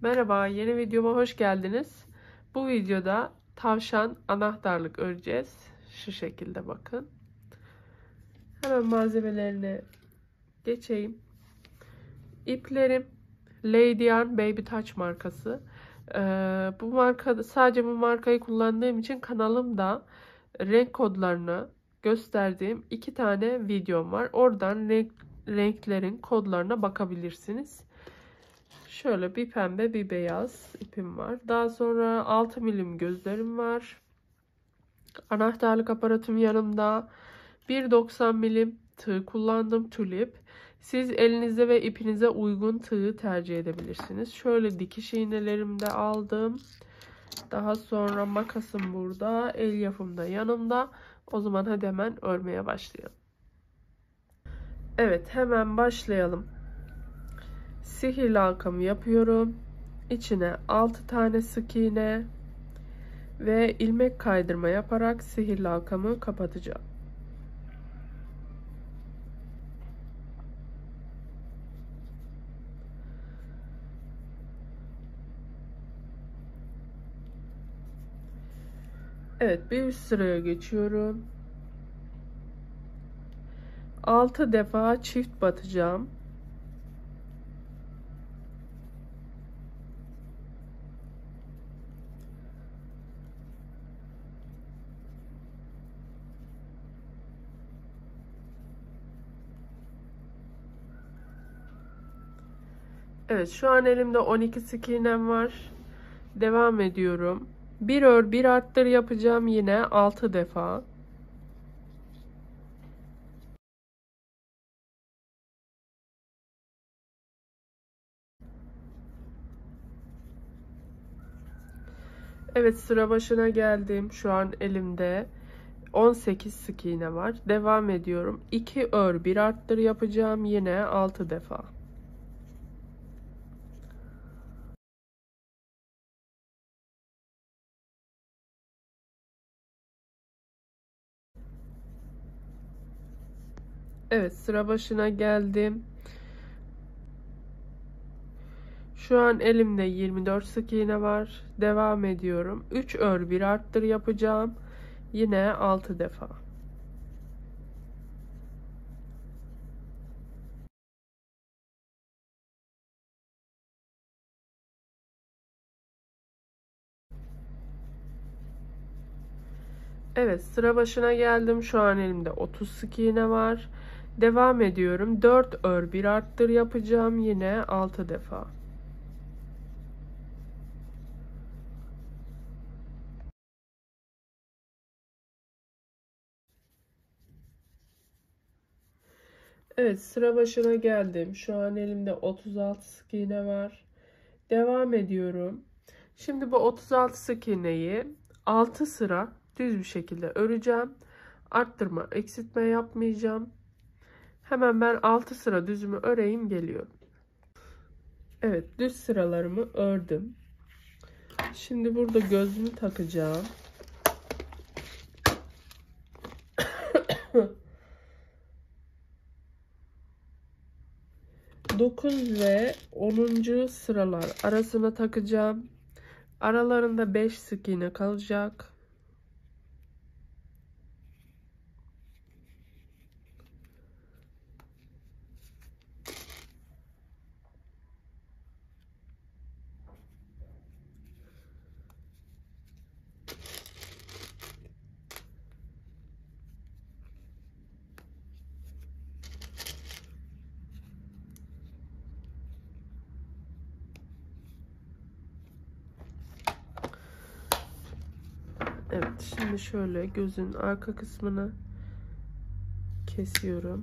Merhaba, yeni videoma hoş geldiniz. Bu videoda tavşan anahtarlık öreceğiz. Şu şekilde bakın. Hemen malzemelerine geçeyim. İplerim Lady Yarn Baby Touch markası. Bu marka, sadece bu markayı kullandığım için kanalımda renk kodlarını gösterdiğim 2 tane videom var. Oradan renklerin kodlarına bakabilirsiniz. Şöyle bir pembe bir beyaz ipim var. Daha sonra 6 milim gözlerim var. Anahtarlık aparatım yanımda. 1,90 milim tığ kullandım, tulip. Siz elinize ve ipinize uygun tığı tercih edebilirsiniz. Şöyle dikiş iğnelerimi de aldım. Daha sonra makasım burada. Elyafım da yanımda. O zaman hadi hemen örmeye başlayalım. Evet, hemen başlayalım. Sihirli halkamı yapıyorum. İçine 6 tane sık iğne ve ilmek kaydırma yaparak sihirli halkamı kapatacağım. Evet, bir üst sıraya geçiyorum. 6 defa çift batacağım. Evet, şu an elimde 12 sık iğnem var. Devam ediyorum. Bir ör bir arttır yapacağım yine 6 defa. Evet, sıra başına geldim. Şu an elimde 18 sık iğne var. Devam ediyorum. 2 ör bir arttır yapacağım yine 6 defa. Evet, sıra başına geldim. Şu an elimde 24 sık iğne var. Devam ediyorum. 3 ör bir arttır yapacağım. Yine 6 defa. Evet, sıra başına geldim. Şu an elimde 30 sık iğne var. Devam ediyorum. 4 ör bir arttır yapacağım. Yine 6 defa. Evet, sıra başına geldim. Şu an elimde 36 sık iğne var. Devam ediyorum. Şimdi bu 36 sık iğneyi 6 sıra düz bir şekilde öreceğim. Arttırma, eksiltme yapmayacağım. Hemen ben 6 sıra düzümü öreyim, geliyorum. Evet, düz sıralarımı ördüm. Şimdi burada gözümü takacağım. 9 ve 10. sıralar arasına takacağım. Aralarında 5 sık iğne kalacak. Evet, şimdi şöyle gözün arka kısmını kesiyorum.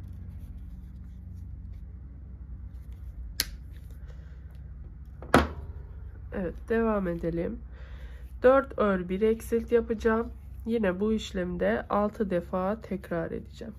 Evet, devam edelim. 4 ör bir eksilt yapacağım. Yine bu işlemde 6 defa tekrar edeceğim.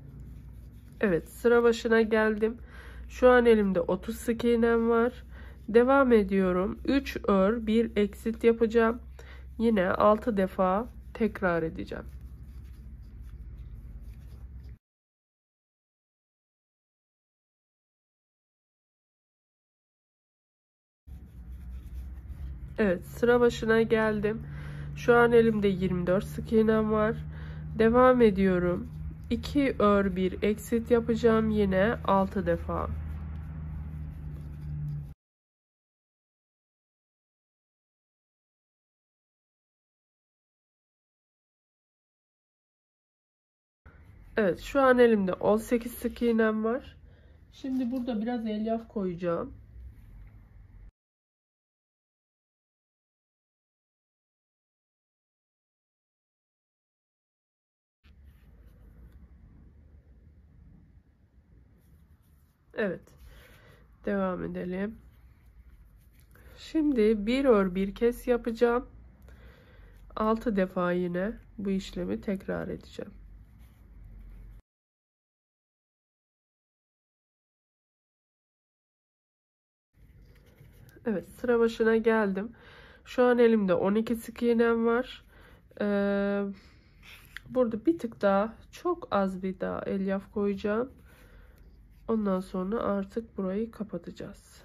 Evet, sıra başına geldim. Şu an elimde 30 sık iğnem var. Devam ediyorum. 3 ör 1 eksilt yapacağım. Yine 6 defa tekrar edeceğim. Evet, sıra başına geldim. Şu an elimde 24 sık iğnem var. Devam ediyorum. 2 ör 1 eksilt yapacağım yine 6 defa. Evet, şu an elimde 18 sık iğnem var. Şimdi burada biraz elyaf koyacağım. Evet, devam edelim. Şimdi bir ör bir kes yapacağım. 6 defa yine bu işlemi tekrar edeceğim. Evet, sıra başına geldim. Şu an elimde 12 sık iğnem var. Burada bir tık daha, çok az bir daha elyaf koyacağım. Ondan sonra artık burayı kapatacağız.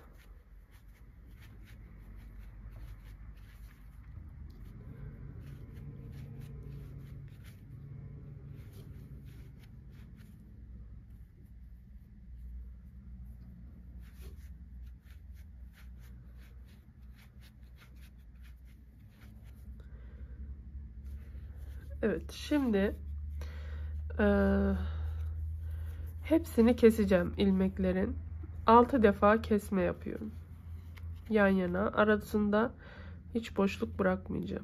Evet, şimdi hepsini keseceğim ilmeklerin. 6 defa kesme yapıyorum. Yan yana, arasında hiç boşluk bırakmayacağım.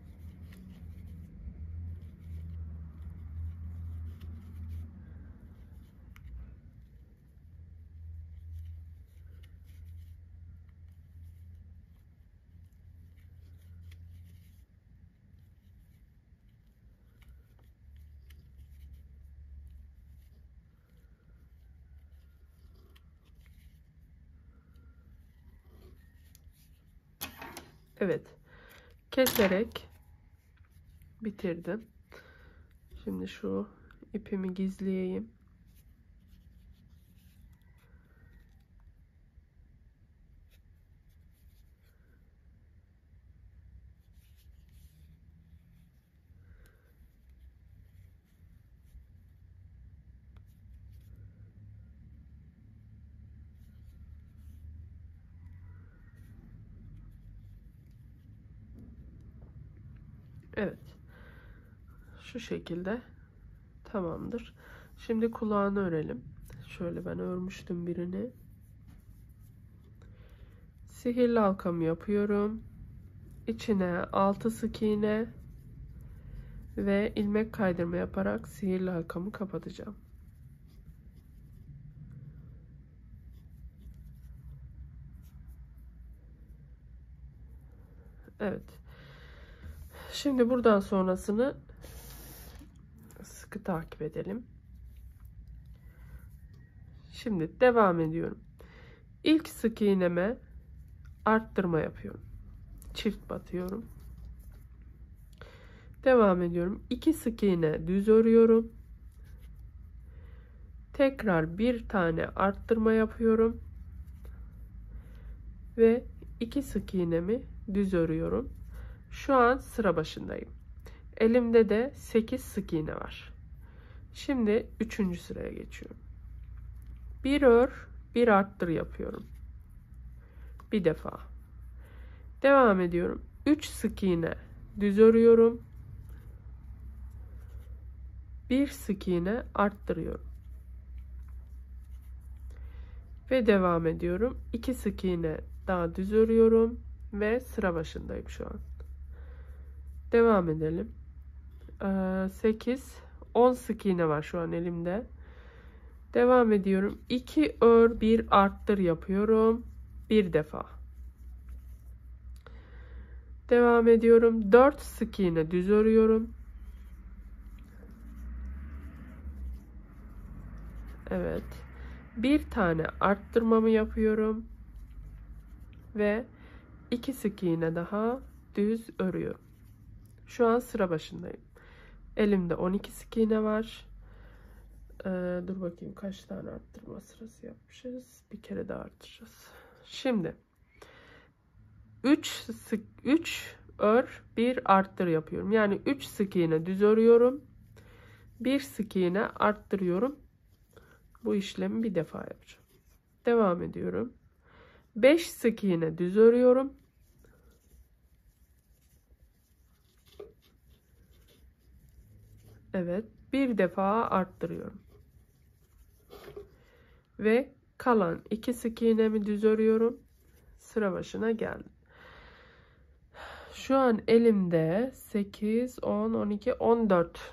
Evet, keserek bitirdim. Şimdi şu ipimi gizleyeyim. Evet, şu şekilde tamamdır. Şimdi kulağını örelim. Şöyle ben örmüştüm birini. Sihirli halkamı yapıyorum. İçine 6 sık iğne ve ilmek kaydırma yaparak sihirli halkamı kapatacağım. Evet. Şimdi buradan sonrasını sıkı takip edelim. Şimdi devam ediyorum. İlk sık iğneme arttırma yapıyorum. Çift batıyorum. Devam ediyorum. 2 sık iğne düz örüyorum. Tekrar bir tane arttırma yapıyorum. Ve 2 sık iğnemi düz örüyorum. Şu an sıra başındayım. Elimde de 8 sık iğne var. Şimdi 3. sıraya geçiyorum. Bir ör, bir arttır yapıyorum. Bir defa. Devam ediyorum. 3 sık iğne düz örüyorum. Bir sık iğne arttırıyorum. Ve devam ediyorum. 2 sık iğne daha düz örüyorum ve sıra başındayım şu an. Devam edelim. 8 10 sık iğne var şu an elimde. Devam ediyorum. 2 ör 1 arttır yapıyorum. Bir defa. Devam ediyorum. 4 sık iğne düz örüyorum. Evet. Bir tane arttırmamı yapıyorum. ve 2 sık iğne daha düz örüyorum. Şu an sıra başındayım. Elimde 12 sık iğne var. Dur bakayım kaç tane arttırma sırası yapmışız. Bir kere daha arttıracağız. Şimdi 3 ör 1 arttır yapıyorum. Yani 3 sık iğne düz örüyorum. 1 sık iğne arttırıyorum. Bu işlemi bir defa yapacağım. Devam ediyorum. 5 sık iğne düz örüyorum. Evet, bir defa arttırıyorum. Ve kalan 2 sık iğnemi düz örüyorum. Sıra başına geldim. Şu an elimde 8, 10, 12, 14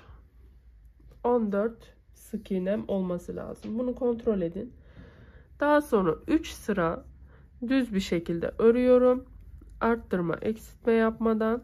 sık iğnem olması lazım. Bunu kontrol edin. Daha sonra 3 sıra düz bir şekilde örüyorum. Arttırma, eksiltme yapmadan.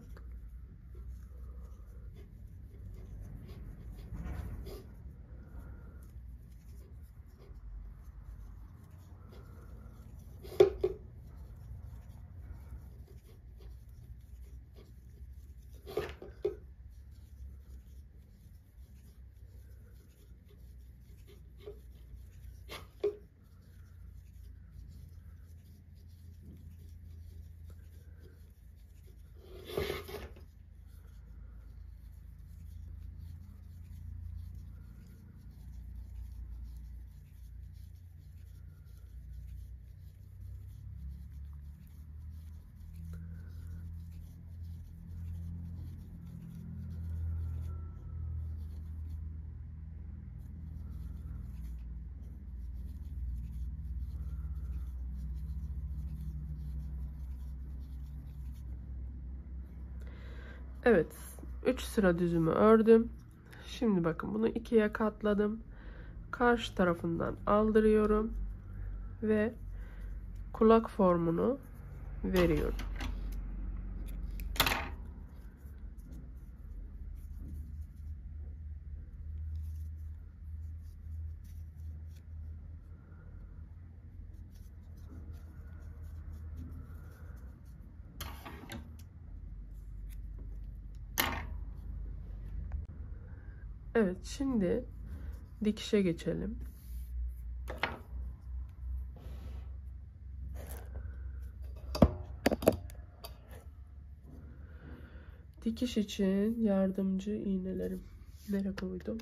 Evet, 3 sıra düzümü ördüm. Şimdi bakın bunu ikiye katladım. Karşı tarafından aldırıyorum ve kulak formunu veriyorum. Evet, şimdi dikişe geçelim. Dikiş için yardımcı iğnelerim nereye koydum?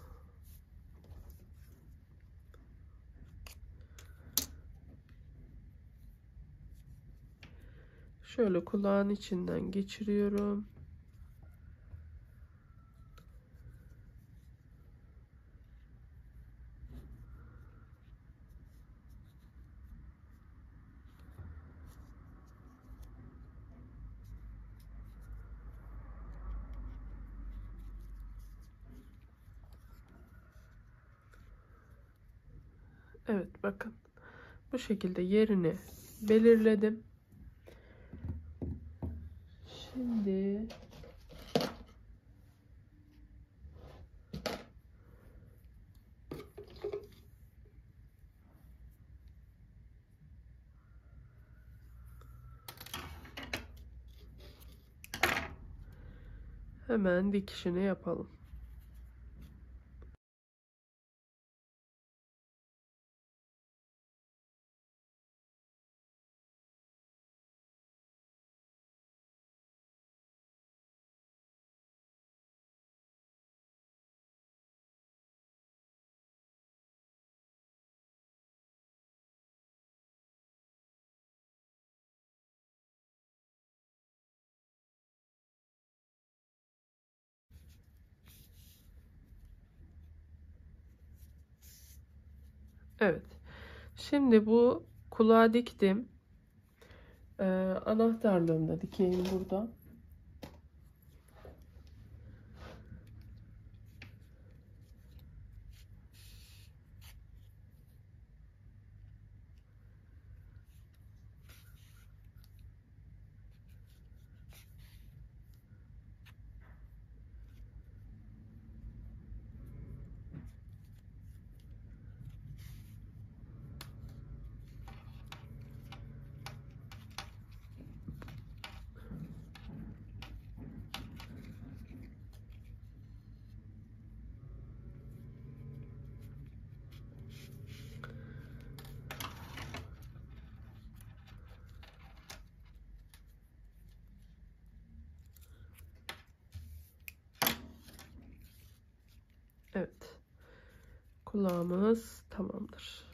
Şöyle kulağın içinden geçiriyorum. Evet, bakın. Bu şekilde yerini belirledim. Şimdi hemen dikişini yapalım. Evet. Şimdi bu kulağı diktim. Anahtarlığını da dikeyim burada. kulağımız tamamdır.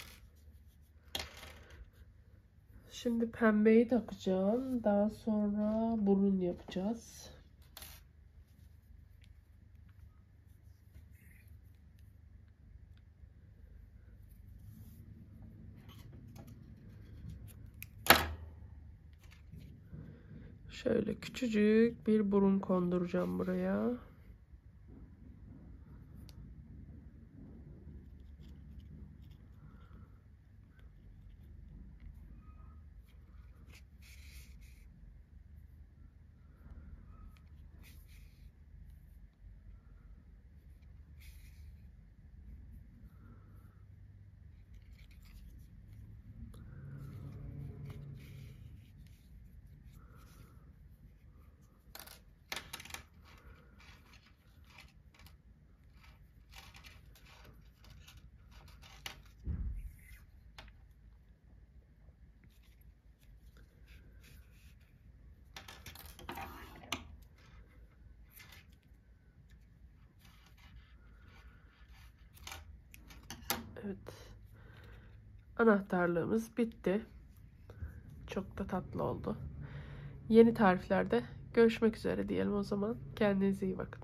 Şimdi pembeyi takacağım. Daha sonra burun yapacağız. Şöyle küçücük bir burun konduracağım buraya. Evet. Anahtarlığımız bitti. Çok da tatlı oldu. Yeni tariflerde görüşmek üzere diyelim o zaman. Kendinize iyi bakın.